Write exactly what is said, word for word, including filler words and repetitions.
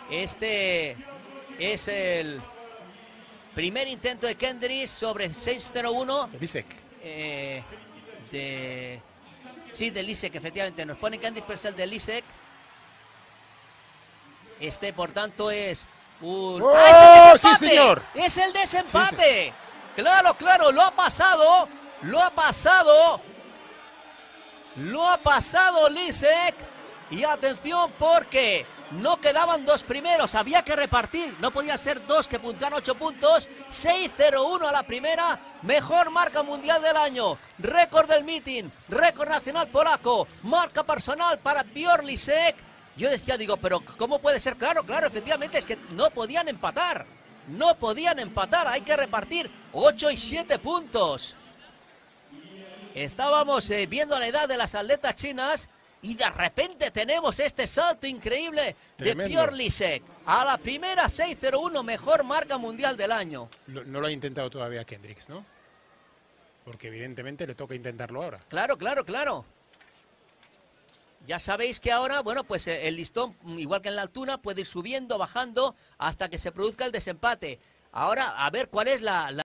Este es el primer intento de Kendrick sobre seis cero uno. De Lisek. Eh, de... Sí, de Lisek, efectivamente. Nos pone Kendrick Purcell de Lisek. Este, por tanto, es un... ¡Oh, ¡Ah, es el sí, desempate! señor! ¡Es el desempate! Sí, sí. Claro, claro, lo ha pasado. Lo ha pasado. Lo ha pasado Lisek. Y atención porque no quedaban dos primeros, había que repartir, no podía ser dos que puntuaran ocho puntos. Seis cero uno a la primera, mejor marca mundial del año, récord del meeting, récord nacional polaco, marca personal para Björn Lisek. Yo decía, digo, pero ¿cómo puede ser? Claro, claro, efectivamente es que no podían empatar, no podían empatar, hay que repartir ocho y siete puntos. Estábamos eh, viendo la edad de las atletas chinas. Y de repente tenemos este salto increíble de Björn Lisek. A la primera, seis cero uno, mejor marca mundial del año. No, no lo ha intentado todavía Kendricks, ¿no? Porque evidentemente le toca intentarlo ahora. Claro, claro, claro. Ya sabéis que ahora, bueno, pues el listón, igual que en la altura, puede ir subiendo, bajando, hasta que se produzca el desempate. Ahora, a ver cuál es la... la